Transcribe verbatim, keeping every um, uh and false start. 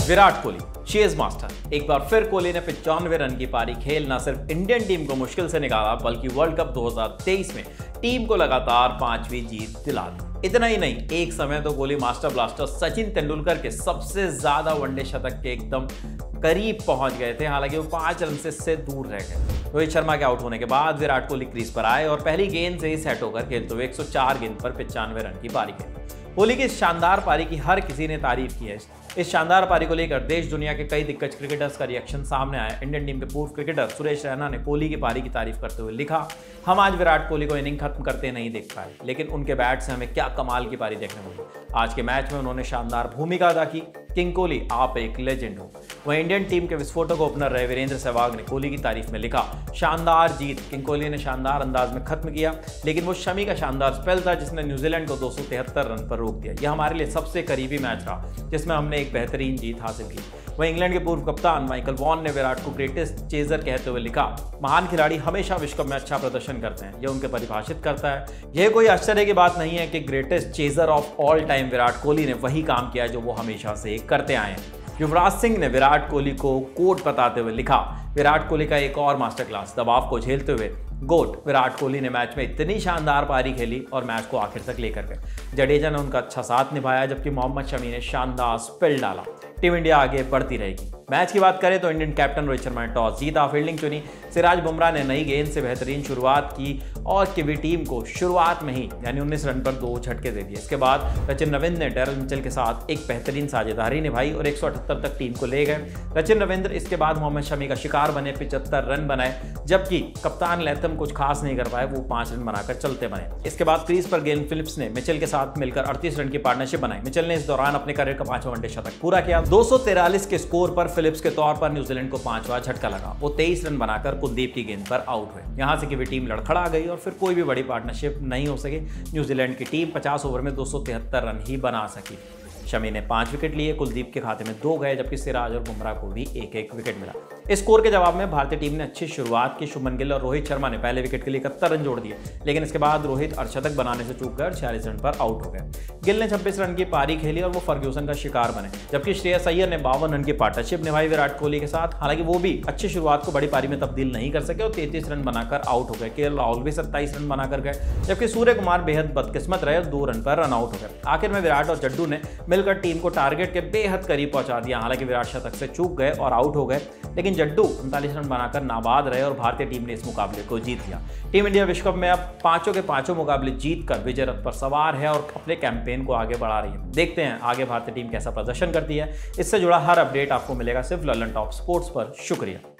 Virat Kohli chase master. एक बार फिर कोहली ने पचानवे रन की पारी खेल न सिर्फ इंडियन टीम को मुश्किल से निकाला बल्कि वर्ल्ड कप दो हज़ार तेईस में टीम को लगातार पांचवी जीत दिला दी। इतना ही नहीं, एक समय तो कोहली मास्टर ब्लास्टर सचिन तेंदुलकर के सबसे ज्यादा वनडे शतक के एकदम करीब पहुंच गए थे। हालांकि वो पांच रन से, से दूर रह गए। रोहित शर्मा के आउट होने के बाद विराट कोहली क्रीज पर आए और पहली गेंद से ही सेट होकर खेलते हुए एक सौ चार गेंद पर पचानवे रन की पारी खेली। कोहली की इस शानदार पारी की हर किसी ने तारीफ की है। इस शानदार पारी को लेकर देश दुनिया के कई दिग्गज क्रिकेटर्स का रिएक्शन सामने आया। इंडियन टीम के पूर्व क्रिकेटर सुरेश रैना ने कोहली की पारी की तारीफ करते हुए लिखा, हम आज विराट कोहली को इनिंग खत्म करते नहीं देख पाए, लेकिन उनके बैट से हमें क्या कमाल की पारी देखने मिली। आज के मैच में उन्होंने शानदार भूमिका अदा की। किंग कोहली, आप एक लेजेंड हो। वहीं इंडियन टीम के विस्फोटक ओपनर रहे वीरेंद्र सहवाग ने कोहली की तारीफ में लिखा, शानदार जीत। किंग कोहली ने शानदार अंदाज में खत्म किया, लेकिन वो शमी का शानदार स्पेल था जिसने न्यूजीलैंड को दो सौ तिहत्तर रन पर रोक दिया। यह हमारे लिए सबसे करीबी मैच रहा जिसमें हमने एक बेहतरीन जीत हासिल की। वहीं इंग्लैंड के पूर्व कप्तान माइकल वॉन ने विराट को ग्रेटेस्ट चेजर कहते हुए लिखा, महान खिलाड़ी हमेशा विश्व कप में अच्छा प्रदर्शन करते हैं, यह उनके परिभाषित करता है। यह कोई आश्चर्य की बात नहीं है कि greatest chaser of all time Virat Kohli ने वही काम किया जो वो हमेशा से करते आए हैं। युवराज सिंह ने विराट कोहली को कोट बताते हुए लिखा, विराट कोहली का एक और मास्टर क्लास। दबाव को झेलते हुए गोट विराट कोहली ने मैच में इतनी शानदार पारी खेली और मैच को आखिर तक लेकर गए। जडेजा ने उनका अच्छा साथ निभाया जबकि मोहम्मद शमी ने शानदार स्पेल डाला। टीम इंडिया आगे बढ़ती रहेगी। मैच की बात करें तो इंडियन कैप्टन रोहित शर्मा ने टॉस जीता, फील्डिंग चुनी। सिराज बुमराह ने नई गेंद से बेहतरीन शुरुआत की और किवी टीम को शुरुआत में ही यानी उन्नीस रन पर दो झटके दे दिए। इसके बाद सचिन रविंद्र ने डेरल मिचेल के साथ एक बेहतरीन साझेदारी निभाई और एक सौ अठहत्तर तक टीम को ले गए। सचिन रविंद्र इसके बाद मोहम्मद शमी का शिकार बने, पिचहत्तर रन बनाए, जबकि कप्तान लैथम कुछ खास नहीं कर पाए, वो पांच रन बनाकर चलते बने। इसके बाद क्रीज पर गेल फिलिप्स ने मिचेल के साथ मिलकर अड़तीस रन की पार्टनरशिप बनाई। मिचेल ने इस दौरान अपने करियर का पांचवा वनडे शतक पूरा किया। दो सौ तिरालीस के स्कोर पर फिलिप्स के तौर पर न्यूजीलैंड को पांचवा झटका लगा। वो तेईस रन बनाकर कुलदीप की गेंद पर आउट हुए। यहां से की भी टीम लड़खड़ा गई और फिर कोई भी बड़ी पार्टनरशिप नहीं हो सकी। न्यूजीलैंड की टीम पचास ओवर में दो सौ तिहत्तर रन ही बना सकी। शमी ने पांच विकेट लिए, कुलदीप के खाते में दो गए, जबकि सिराज और बुमराह को भी एक एक विकेट मिला। इस स्कोर के जवाब में भारतीय टीम ने अच्छी शुरुआत की। शुभमन गिल और रोहित शर्मा ने पहले विकेट के लिए इकहत्तर रन जोड़ दिए, लेकिन इसके बाद रोहित अर्धशतक बनाने से चूक गए और छियालीस रन पर आउट हो गए। गिल ने छब्बीस रन की पारी खेली और वो फर्ग्यूसन का शिकार बने, जबकि श्रेयस अय्यर ने बावन रन की पार्टनरशिप निभाई विराट कोहली के साथ। हालांकि वो भी अच्छी शुरुआत को बड़ी पारी में तब्दील नहीं कर सके और तैंतीस रन बनाकर आउट हो गए। के एल राहुल भी सत्ताईस रन बनाकर गए, जबकि सूर्य कुमार बेहद बदकिस्मत रहे और दो रन पर रन आउट हो गए। आखिर में विराट और जड्डू ने मिलकर टीम को टारगेट के बेहद करीब पहुंचा दिया। हालांकि विराट शतक से चूक गए और आउट हो गए, लेकिन जड्डू उनतालीस रन बनाकर नाबाद रहे और भारतीय टीम ने इस मुकाबले को जीत लिया। टीम इंडिया विश्व कप में अब पांचों के पांचों मुकाबले जीतकर विजय रथ पर सवार है और अपने कैंपेन को आगे बढ़ा रही है। देखते हैं आगे भारतीय टीम कैसा प्रदर्शन करती है। इससे जुड़ा हर अपडेट आपको मिलेगा सिर्फ ललन टॉप स्पोर्ट्स पर। शुक्रिया।